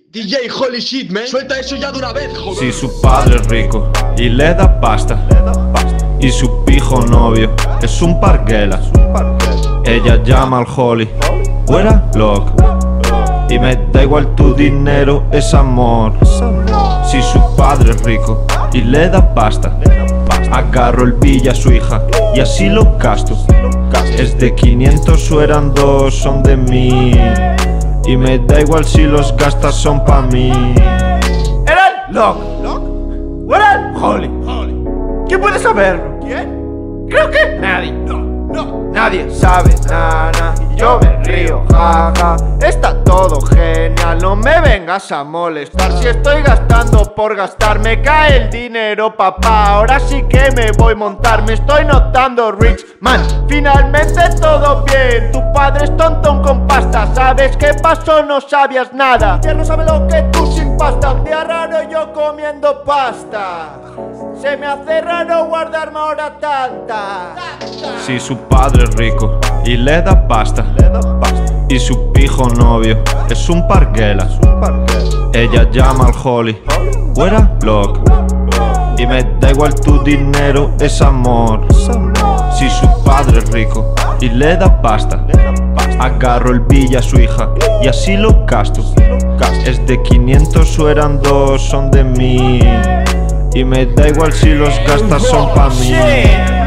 DJ holy shit, man, suelta eso ya de una vez, joder. Si su padre es rico y le da pasta, y su pijo novio es un parguela, ella llama al Holly, fuera loco, y me da igual tu dinero, es amor. Si su padre es rico y le da pasta, agarro el billa a su hija y así lo gasto. Es de 500 o eran 2, son de 1000, y me da igual si los gastas, son pa' mí. ¿Era el Locke? ¿O era el Holly? ¿Quién puede saberlo? ¿Quién? Creo que nadie. No. Nadie sabe nada, y yo me río, jaja. Está todo genial, no me vengas a molestar. Si estoy gastando por gastar, me cae el dinero, papá. Ahora sí que me voy a montar, me estoy notando rich man. Finalmente todo bien, tu padre es tontón con pasta. ¿Sabes qué pasó? No sabías nada. Ya no sabe lo que tú sin pasta. Un día raro yo comiendo pasta. Se me hace raro guardarme ahora tanta. Si su padre es rico y le da pasta, y su pijo novio es un parguela, ella llama al Holly, fuera loco, y me da igual tu dinero, es amor. Si su padre es rico y le da pasta, agarro el billa a su hija y así lo gasto. Es de 500 o eran 2, son de 1000, y me da igual si los gastas, son pa' mí.